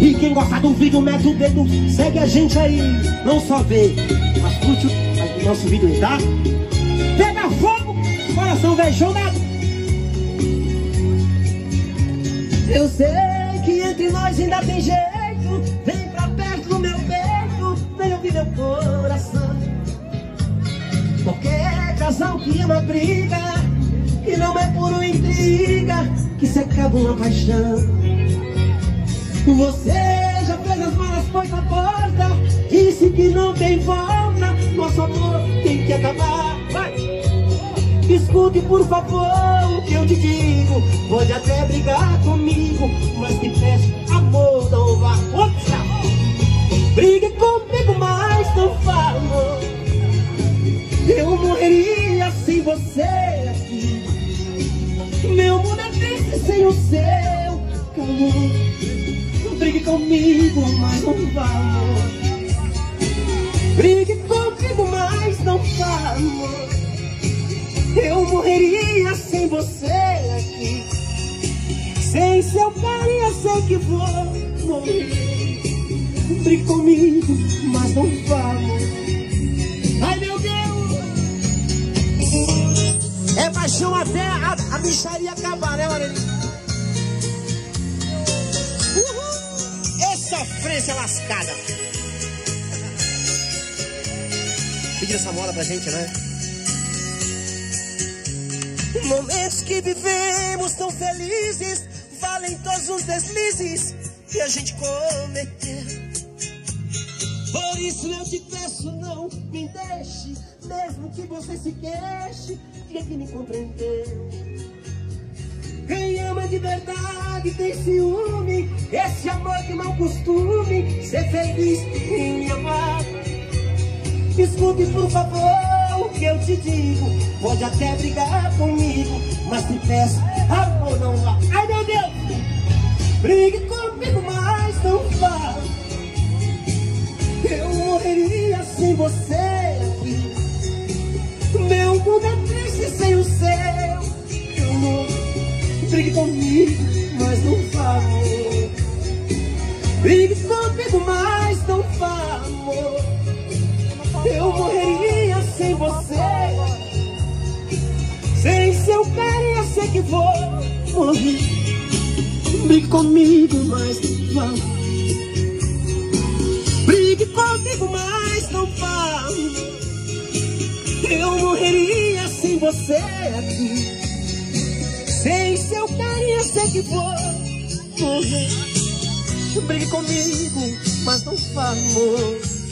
E quem gosta do vídeo, mete o dedo, segue a gente aí. Não só vê, mas curte o nosso vídeo aí, tá? Pega fogo, coração velho, show nada. Eu sei que entre nós ainda tem jeito. Vem pra perto do meu peito, vem ouvir meu coração. Qualquer casal que ama briga, e não é por uma intriga que se acaba uma paixão. Você já fez as malas, foi pra porta, disse que não tem volta, nosso amor tem que acabar. Vai! Escute por favor o que eu te digo. Pode até brigar comigo, mas te peço, amor, não vá. Opa! Brigue comigo, mas não vá, amor. Eu morreria sem você aqui. Meu mundo é triste sem o seu calor. Brigue comigo, mas não vá, amor. Brigue comigo, mas não vá, amor. Eu morreria sem você aqui. Sem seu carinho eu sei que vou morrer. Brigue comigo, mas não vá, amor. Ai meu Deus! É paixão até a bicharia acabar, né, Marelinha? É sofrência lascada. Pediu essa moda pra gente, né? Momentos que vivemos tão felizes valem todos os deslizes que a gente cometeu. Por isso eu te peço, não me deixe. Mesmo que você se queixe, diga que me compreendeu. Quem ama de verdade tem ciúme. Esse amor que mau costume ser feliz em me amar. Escute por favor o que eu te digo. Pode até brigar comigo, mas te peço, amor, não vá. Ai meu Deus! Brigue comigo, mas não vá. Eu morreria sem você aqui. Meu mundo é triste sem o seu. Eu não. Brigue comigo, mas não vá, amor. Brigue comigo, mas não vá, amor. Eu morreria sem você. Sem seu carinho eu sei que vou morrer. Brigue comigo, mas não vá. Brigue comigo, mas não vá. Eu morreria sem você aqui. Sem seu carinho eu sei que vou morrer. Brigue comigo, mas não vá, amor.